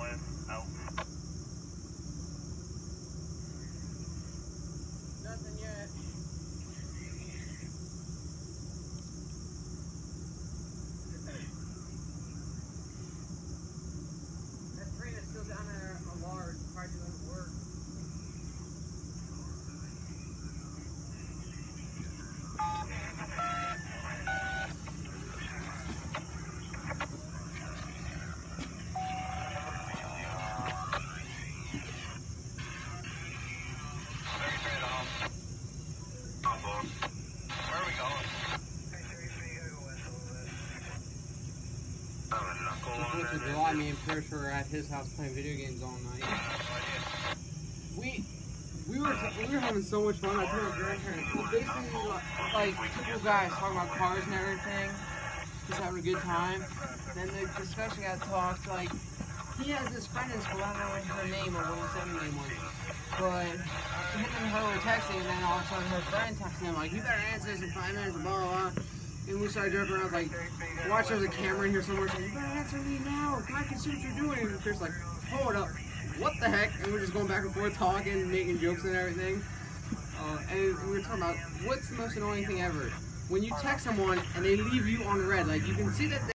Nothing yet. That train is still down there a large, probably doesn't work. Fourth of July, me and Pierce were at his house playing video games all night. We were having so much fun. I told my grandparents, we basically like typical guys talking about cars and everything, just having a good time. Then the discussion got talked like he has this friend in school. I don't know her name or what his second name was, but him and her were texting, and then all of a sudden her friend texted him like, "You better answer this in 5 minutes," blah blah blah. And we started joking around like, watch, there's a camera in here somewhere, so you better answer me now, God can see what you're doing. And Pierce like, hold up, what the heck? And we're just going back and forth talking, making jokes and everything. And we were talking about, what's the most annoying thing ever? When you text someone and they leave you on red, like you can see that